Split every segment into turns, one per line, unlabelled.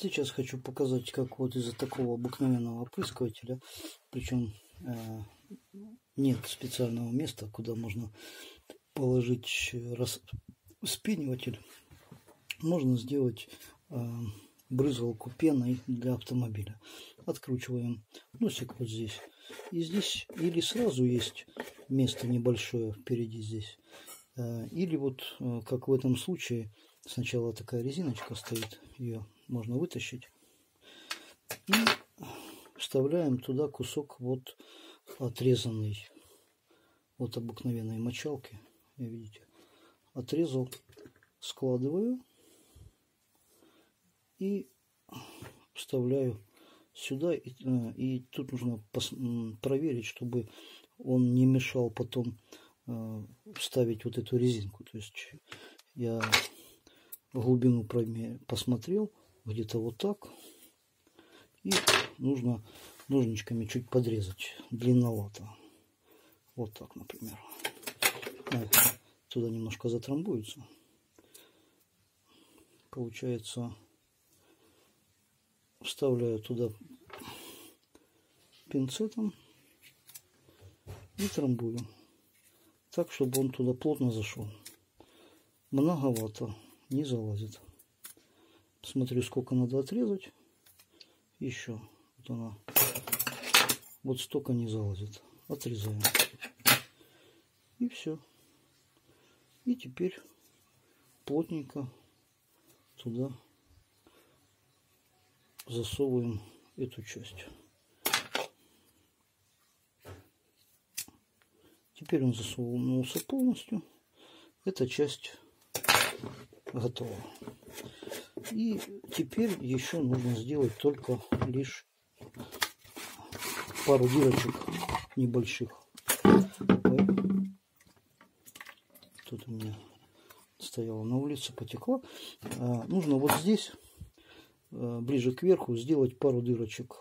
Сейчас хочу показать, как вот из-за такого обыкновенного опрыскивателя, причем нет специального места, куда можно положить вспениватель, можно сделать брызгалку пеной для автомобиля. Откручиваем носик вот здесь. И здесь или сразу есть место небольшое впереди здесь, или вот как в этом случае сначала такая резиночка стоит, ее можно вытащить и вставляем туда кусок вот отрезанный от обыкновенной мочалки. Видите, отрезал, складываю и вставляю сюда. И тут нужно проверить, чтобы он не мешал потом вставить вот эту резинку. То есть я в глубину посмотрел, где-то вот так, и нужно ножничками чуть подрезать, длинновато, вот так, например. Туда немножко затрамбуется, получается. Вставляю туда пинцетом и трамбую так, чтобы он туда плотно зашел. Многовато, не залазит. Смотрю, сколько надо отрезать. Еще вот она, вот столько не залазит. Отрезаем. И все. И теперь плотненько туда засовываем эту часть. Теперь он засунулся полностью. Эта часть готова. И теперь еще нужно сделать только лишь пару дырочек небольших. Тут у меня стояла на улице, потекла. Нужно вот здесь, ближе к верху, сделать пару дырочек.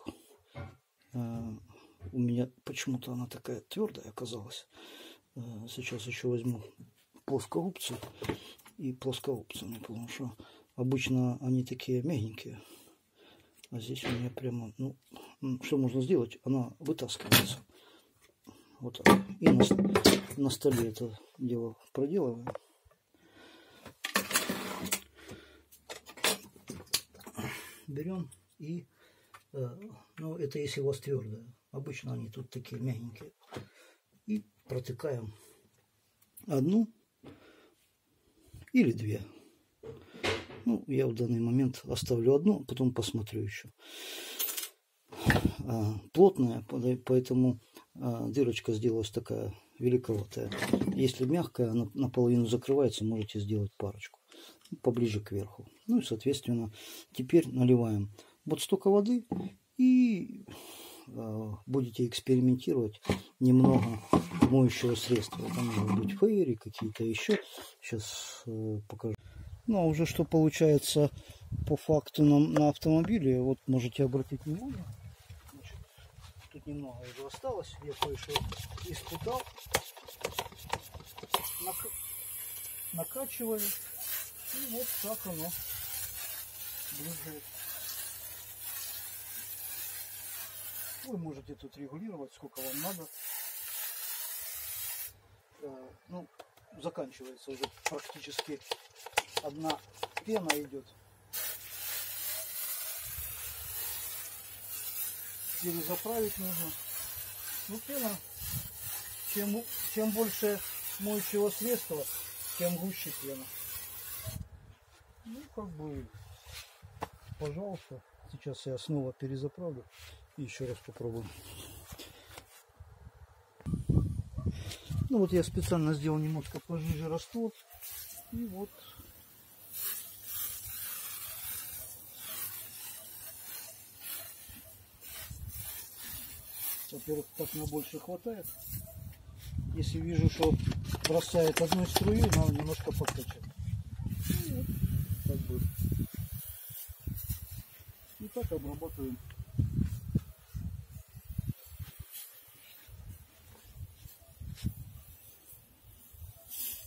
У меня почему-то она такая твердая оказалась. Сейчас еще возьму плоскогубцы и плоскогубцами, потому что обычно они такие мягенькие. А здесь у меня прямо, ну, что можно сделать? Она вытаскивается. Вот так. И на столе это дело проделываем. Берем и, ну, это если у вас твердая. Обычно они тут такие мягенькие. И протыкаем одну или две. Ну, я в данный момент оставлю одну, потом посмотрю еще. Плотная, поэтому дырочка сделалась такая великоватая. Если мягкая, она наполовину закрывается, можете сделать парочку. Поближе к верху. Ну и, соответственно, теперь наливаем вот столько воды и будете экспериментировать немного моющего средства. Это может быть фейри, какие-то еще. Сейчас покажу. Ну а уже что получается по факту на автомобиле, вот можете обратить внимание. Значит, тут немного уже осталось. Я кое-что испытал. Накачиваю. И вот так оно брызгает. Вы можете тут регулировать, сколько вам надо. Ну, заканчивается уже практически, одна пена идет. Перезаправить нужно. Ну, пена, чем больше моющего средства, тем гуще пена. Ну, как бы, пожалуйста. Сейчас я снова перезаправлю и еще раз попробую. Ну вот я специально сделал немножко пожиже раствор. И вот. Во-первых, так на больше хватает. Если вижу, что бросает одну струю, надо немножко покачать. И вот, как бы. И так обрабатываем.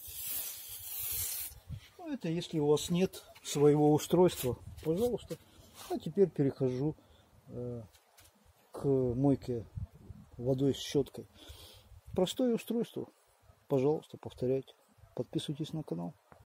Ну, это если у вас нет своего устройства, пожалуйста, А теперь перехожу к мойке водой с щеткой. Простое устройство. Пожалуйста, повторяйте. Подписывайтесь на канал.